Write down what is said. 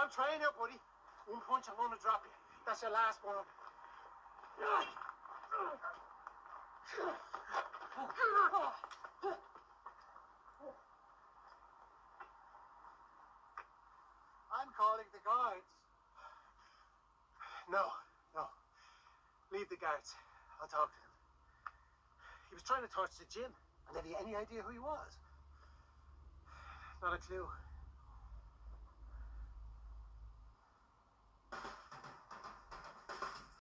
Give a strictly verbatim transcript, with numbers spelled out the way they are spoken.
I'm trying now, buddy. One punch, I'm gonna drop you. That's your last one. I'm calling the guards. No, no. Leave the guards. I'll talk to him. He was trying to torch the gym. And have you any idea who he was? Not a clue.